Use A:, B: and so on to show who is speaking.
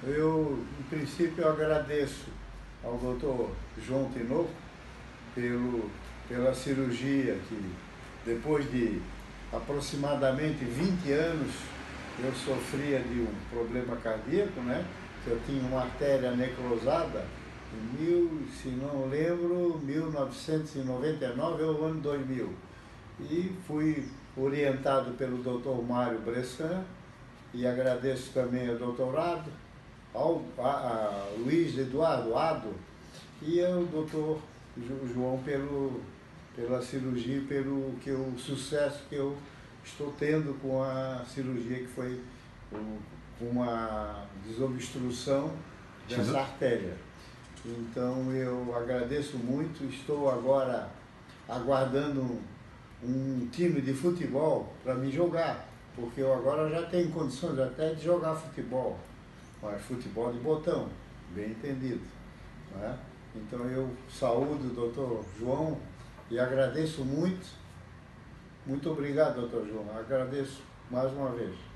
A: Em princípio, eu agradeço ao doutor João Tinoco pela cirurgia que, depois de aproximadamente 20 anos, eu sofria de um problema cardíaco, né? Eu tinha uma artéria necrosada se não lembro, 1999 ou ano 2000. E fui orientado pelo Dr. Mário Bressan, e agradeço também ao doutorado, a Luiz Eduardo Ado e ao doutor João pela cirurgia, sucesso que eu estou tendo com a cirurgia, que foi com uma desobstrução dessa artéria. Então eu agradeço muito, estou agora aguardando um time de futebol para me jogar, porque eu agora já tenho condições até de jogar futebol, mas futebol de botão, bem entendido, não é? Então eu saúdo o doutor João e agradeço muito. Muito obrigado, doutor João, agradeço mais uma vez.